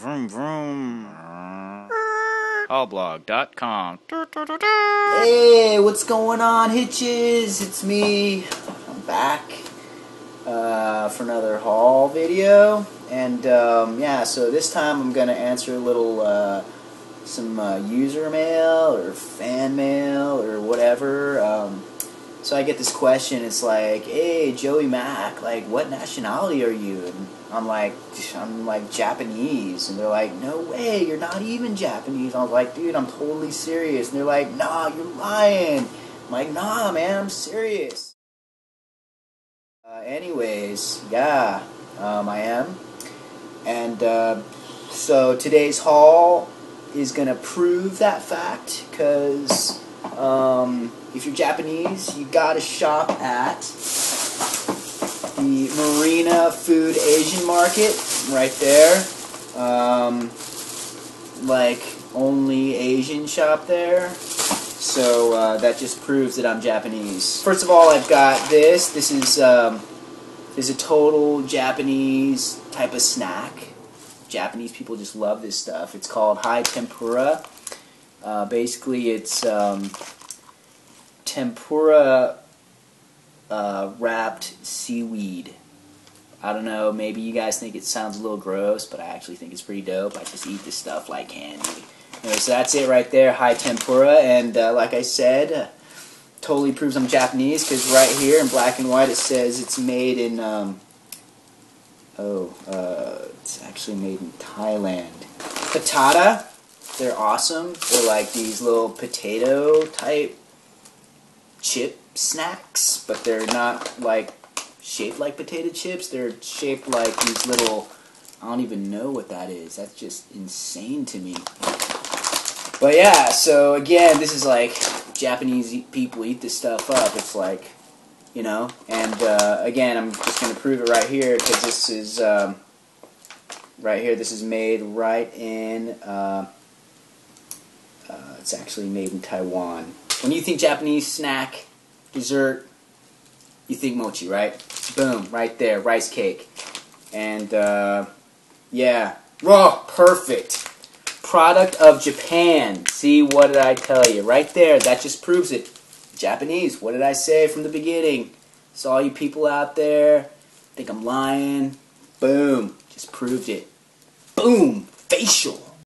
Vroom vroom. Hallblog.com. Hey, what's going on, Hitches? It's me. I'm back for another haul video, and yeah, so this time I'm gonna answer a little some user mail or fan mail or whatever. So I get this question. It's like, "Hey, Joey Mac, like, what nationality are you?" And I'm like Japanese, and they're like, "No way, you're not even Japanese." I was like, "Dude, I'm totally serious." And they're like, "Nah, you're lying." I'm like, "Nah, man, I'm serious." Anyways, yeah, I am, and so today's haul is gonna prove that fact, because if you're Japanese, you gotta shop at the Marina Food Asian Market right there. Like, only Asian shop there. So that just proves that I'm Japanese. First of all, I've got this. This is a total Japanese type of snack. Japanese people just love this stuff. It's called high tempura. Basically, it's tempura wrapped seaweed. I don't know, maybe you guys think it sounds a little gross, but I actually think it's pretty dope. I just eat this stuff like candy. Anyway, so that's it right there, high tempura, and like I said, totally proves I'm Japanese, because right here in black and white it says it's made in, it's actually made in Thailand. Patata, they're awesome. They're like these little potato type chip snacks, but they're not like shaped like potato chips. They're shaped like these little, I don't even know what that is. That's just insane to me. But yeah, so again, this is like Japanese people eat this stuff up. It's like, you know, and again, I'm just going to prove it right here, because this is right here. This is made right in, it's actually made in Taiwan. When you think Japanese snack, dessert, you think mochi, right? Boom, right there, rice cake. And, yeah, raw, perfect. Product of Japan. See, what did I tell you? Right there, that just proves it. Japanese, what did I say from the beginning? So all you people out there think I'm lying, boom, just proved it. Boom, facial.